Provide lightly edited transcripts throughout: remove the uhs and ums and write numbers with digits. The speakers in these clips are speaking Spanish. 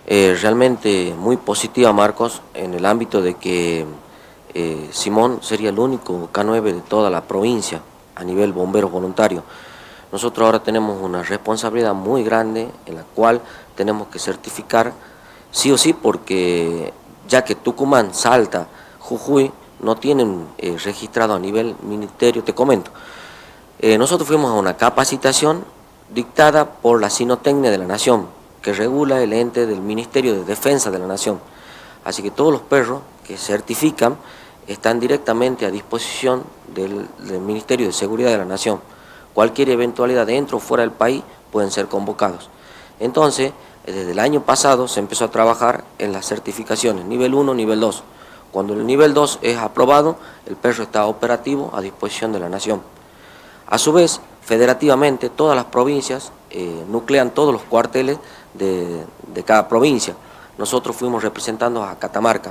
Realmente muy positiva, Marcos, en el ámbito de que Simón sería el único K9 de toda la provincia a nivel bombero voluntario. Nosotros ahora tenemos una responsabilidad muy grande en la cual tenemos que certificar sí o sí, porque ya que Tucumán, Salta, Jujuy no tienen registrado a nivel ministerio, te comento. Nosotros fuimos a una capacitación dictada por la Sinotecnia de la Nación, que regula el ente del Ministerio de Defensa de la Nación. Así que todos los perros que certifican están directamente a disposición del Ministerio de Seguridad de la Nación. Cualquier eventualidad dentro o fuera del país pueden ser convocados. Entonces, desde el año pasado se empezó a trabajar en las certificaciones, nivel 1, nivel 2. Cuando el nivel 2 es aprobado, el perro está operativo a disposición de la Nación. A su vez, federativamente, todas las provincias nuclean todos los cuarteles de cada provincia. Nosotros fuimos representando a Catamarca.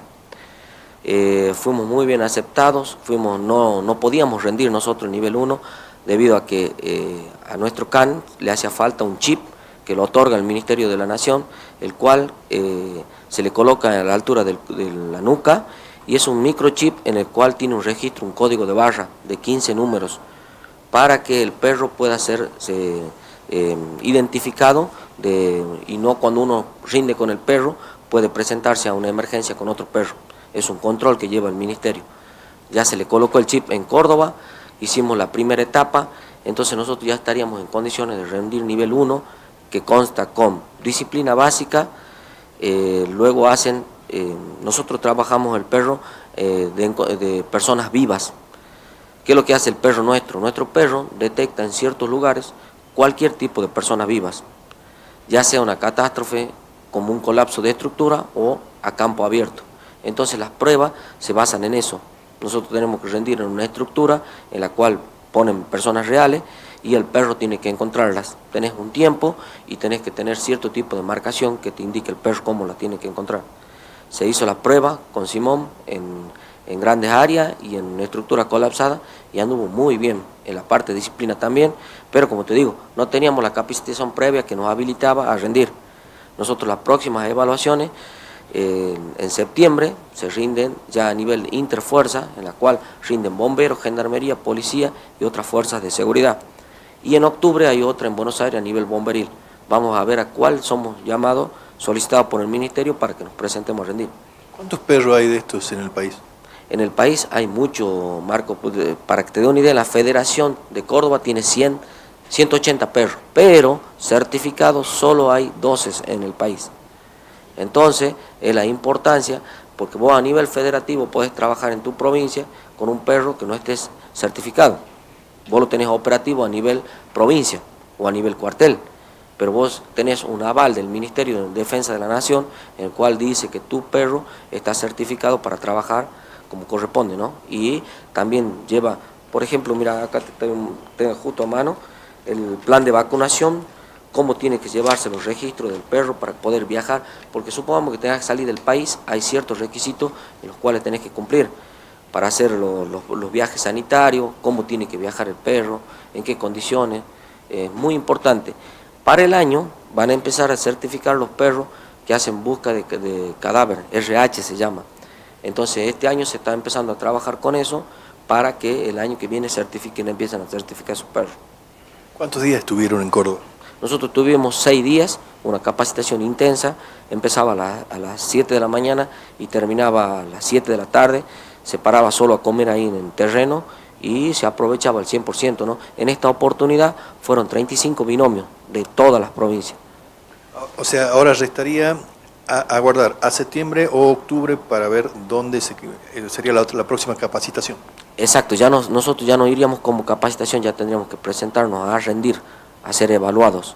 Fuimos muy bien aceptados, no podíamos rendir nosotros nivel 1 debido a que a nuestro CAN le hacía falta un chip que lo otorga el Ministerio de la Nación, el cual se le coloca a la altura de la nuca y es un microchip en el cual tiene un registro, un código de barra de 15 números para que el perro pueda ser identificado y no cuando uno rinde con el perro puede presentarse a una emergencia con otro perro. Es un control que lleva el Ministerio. Ya se le colocó el chip en Córdoba, hicimos la primera etapa, entonces nosotros ya estaríamos en condiciones de rendir nivel 1, que consta con disciplina básica, luego nosotros trabajamos el perro de personas vivas. ¿Qué es lo que hace el perro nuestro? Nuestro perro detecta en ciertos lugares cualquier tipo de personas vivas, ya sea una catástrofe como un colapso de estructura o a campo abierto. Entonces las pruebas se basan en eso. Nosotros tenemos que rendir en una estructura en la cual ponen personas reales y el perro tiene que encontrarlas. Tenés un tiempo y tenés que tener cierto tipo de marcación que te indique el perro cómo la tiene que encontrar. Se hizo la prueba con Simón en grandes áreas y en una estructura colapsada y anduvo muy bien en la parte de disciplina también, pero como te digo, no teníamos la capacitación previa que nos habilitaba a rendir. Nosotros las próximas evaluaciones en septiembre se rinden ya a nivel interfuerza, en la cual rinden bomberos, gendarmería, policía y otras fuerzas de seguridad. Y en octubre hay otra en Buenos Aires a nivel bomberil. Vamos a ver a cuál somos llamados, solicitados por el Ministerio para que nos presentemos a rendir. ¿Cuántos perros hay de estos en el país? En el país hay mucho, Marco, para que te dé una idea, la Federación de Córdoba tiene 180 perros, pero certificados solo hay 12 en el país. Entonces, es la importancia, porque vos a nivel federativo podés trabajar en tu provincia con un perro que no estés certificado. Vos lo tenés operativo a nivel provincia o a nivel cuartel, pero vos tenés un aval del Ministerio de Defensa de la Nación, en el cual dice que tu perro está certificado para trabajar como corresponde, ¿no? Y también lleva, por ejemplo, mira, acá tengo justo a mano el plan de vacunación, cómo tiene que llevarse los registros del perro para poder viajar, porque supongamos que tengas que salir del país, hay ciertos requisitos en los cuales tenés que cumplir para hacer los viajes sanitarios, cómo tiene que viajar el perro, en qué condiciones, muy importante. Para el año van a empezar a certificar los perros que hacen busca de cadáver, RH se llama. Entonces este año se está empezando a trabajar con eso para que el año que viene empiecen a certificar sus perros. ¿Cuántos días estuvieron en Córdoba? Nosotros tuvimos 6 días, una capacitación intensa, empezaba a las 7 de la mañana y terminaba a las 7 de la tarde, se paraba solo a comer ahí en el terreno y se aprovechaba al 100%, ¿no? En esta oportunidad fueron 35 binomios de todas las provincias. O sea, ahora restaría aguardar a septiembre o octubre para ver dónde sería la próxima capacitación. Exacto, nosotros ya no iríamos como capacitación, ya tendríamos que presentarnos a rendir, a ser evaluados.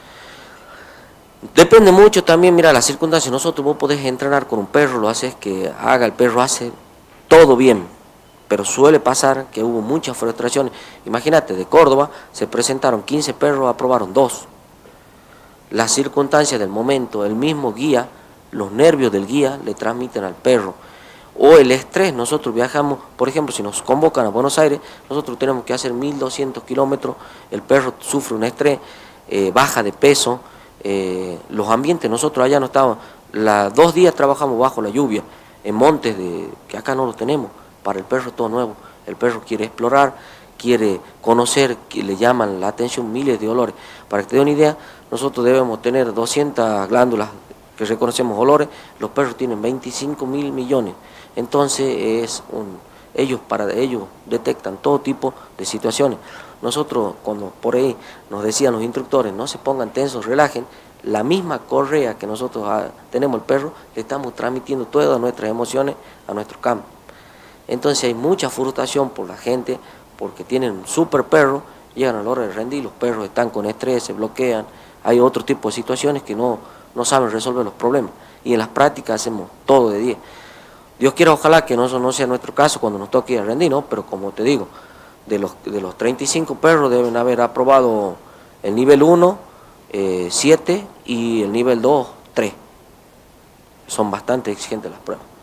Depende mucho también, mira, las circunstancias. Nosotros vos podés entrenar con un perro, lo haces que haga, el perro hace todo bien, pero suele pasar que hubo muchas frustraciones. Imagínate, de Córdoba se presentaron 15 perros, aprobaron 2. Las circunstancias del momento, el mismo guía, los nervios del guía le transmiten al perro. O el estrés, nosotros viajamos, por ejemplo, si nos convocan a Buenos Aires, nosotros tenemos que hacer 1200 kilómetros, el perro sufre un estrés, baja de peso, los ambientes, nosotros allá no estábamos, 2 días trabajamos bajo la lluvia, en montes que acá no lo tenemos. Para el perro es todo nuevo. El perro quiere explorar, quiere conocer, que le llaman la atención miles de olores. Para que te dé una idea, nosotros debemos tener 200 glándulas que reconocemos olores, los perros tienen 25.000 millones. Entonces ellos detectan todo tipo de situaciones. Nosotros, cuando por ahí nos decían los instructores, no se pongan tensos, relajen, la misma correa que nosotros tenemos el perro, le estamos transmitiendo todas nuestras emociones a nuestro campo. Entonces hay mucha frustración por la gente, porque tienen un super perro, llegan a la hora de rendir, los perros están con estrés, se bloquean, hay otro tipo de situaciones que no saben resolver los problemas. Y en las prácticas hacemos todo de 10. Dios quiera, ojalá que no sea nuestro caso cuando nos toque ir a rendir, ¿no? Pero como te digo, de los 35 perros deben haber aprobado el nivel 1, 7 y el nivel 2, 3. Son bastante exigentes las pruebas.